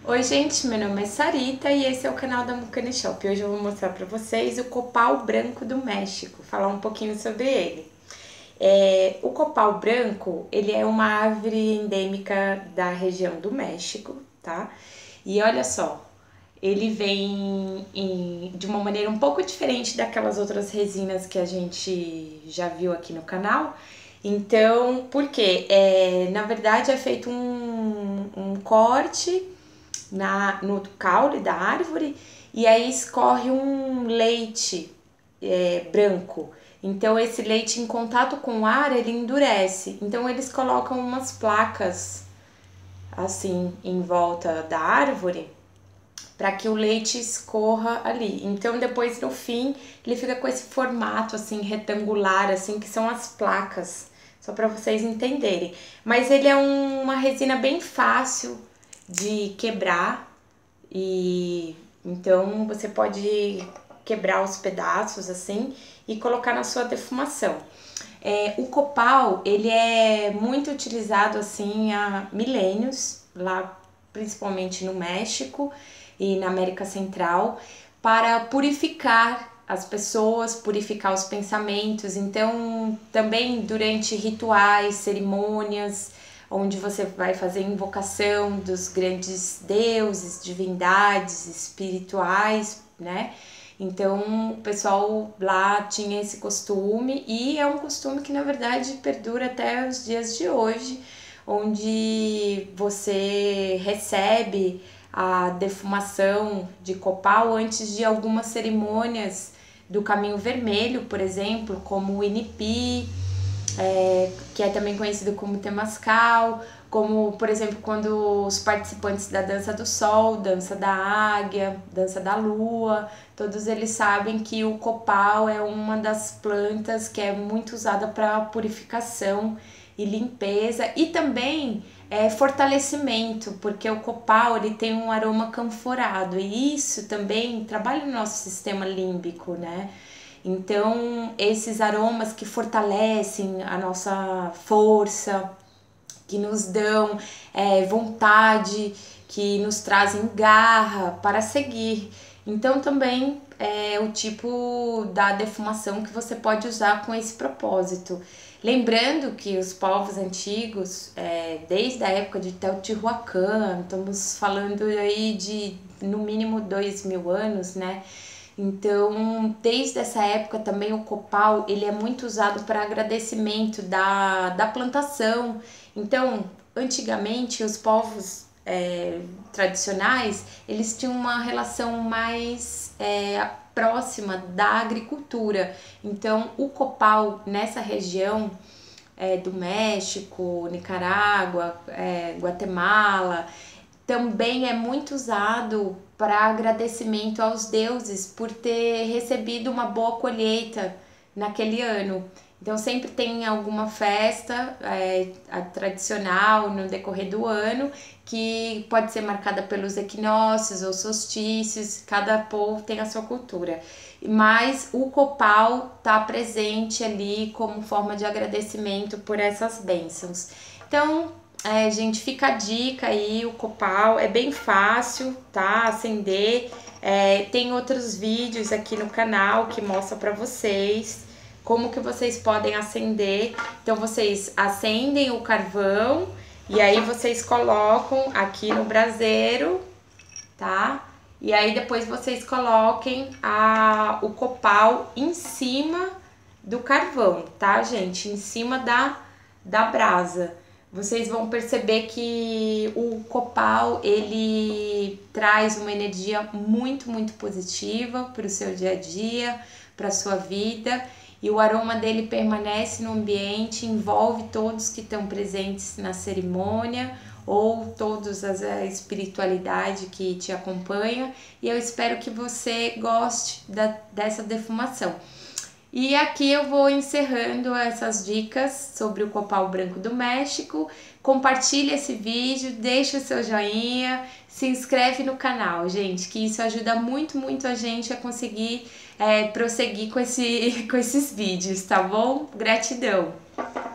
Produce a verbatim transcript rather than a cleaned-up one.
Oi gente, meu nome é Sarita e esse é o canal da Mucane Shop. Hoje eu vou mostrar para vocês o copal branco do México, falar um pouquinho sobre ele. É, o copal branco, ele é uma árvore endêmica da região do México, tá? E olha só, ele vem em, de uma maneira um pouco diferente daquelas outras resinas que a gente já viu aqui no canal. Então, por quê? É, na verdade é feito um, um corte na, no caule da árvore e aí escorre um leite é, branco. Então esse leite em contato com o ar ele endurece. Então eles colocam umas placas assim em volta da árvore para que o leite escorra ali. Então depois no fim ele fica com esse formato assim retangular assim que são as placas, só para vocês entenderem. Mas ele é um, uma resina bem fácil de quebrar e então você pode quebrar os pedaços assim e colocar na sua defumação. É, o copal ele é muito utilizado assim há milênios, lá principalmente no México e na América Central, para purificar as pessoas, purificar os pensamentos. Então também durante rituais, cerimônias, onde você vai fazer invocação dos grandes deuses, divindades espirituais, né? Então o pessoal lá tinha esse costume e é um costume que na verdade perdura até os dias de hoje, onde você recebe a defumação de copal antes de algumas cerimônias do Caminho Vermelho, por exemplo, como o Inipi, é, que é também conhecido como Temascal, como, por exemplo, quando os participantes da Dança do Sol, Dança da Águia, Dança da Lua, todos eles sabem que o copal é uma das plantas que é muito usada para purificação e limpeza e também é, fortalecimento, porque o copal ele tem um aroma canforado e isso também trabalha no nosso sistema límbico, né? Então, esses aromas que fortalecem a nossa força, que nos dão é, vontade, que nos trazem garra para seguir. Então, também é o tipo da defumação que você pode usar com esse propósito. Lembrando que os povos antigos, é, desde a época de Teotihuacan, estamos falando aí de no mínimo dois mil anos, né? Então, desde essa época também o copal ele é muito usado para agradecimento da, da plantação. Então, antigamente os povos é, tradicionais eles tinham uma relação mais é, próxima da agricultura. Então, o copal nessa região é, do México, Nicarágua, é, Guatemala, também é muito usado para agradecimento aos deuses por ter recebido uma boa colheita naquele ano. Então sempre tem alguma festa é, tradicional no decorrer do ano que pode ser marcada pelos equinócios ou solstícios, cada povo tem a sua cultura. Mas o copal está presente ali como forma de agradecimento por essas bênçãos. Então, É, gente, fica a dica aí, o copal é bem fácil, tá? Acender. É, tem outros vídeos aqui no canal que mostra pra vocês como que vocês podem acender. Então, vocês acendem o carvão e aí vocês colocam aqui no braseiro, tá? E aí depois vocês coloquem a, o copal em cima do carvão, tá, gente? Em cima da, da brasa. Vocês vão perceber que o copal ele traz uma energia muito, muito positiva para o seu dia a dia, para a sua vida, e o aroma dele permanece no ambiente, envolve todos que estão presentes na cerimônia ou todos as, a espiritualidade que te acompanha, e eu espero que você goste da, dessa defumação. E aqui eu vou encerrando essas dicas sobre o copal branco do México. Compartilhe esse vídeo, deixa o seu joinha, se inscreve no canal, gente, que isso ajuda muito, muito a gente a conseguir é, prosseguir com, esse, com esses vídeos, tá bom? Gratidão!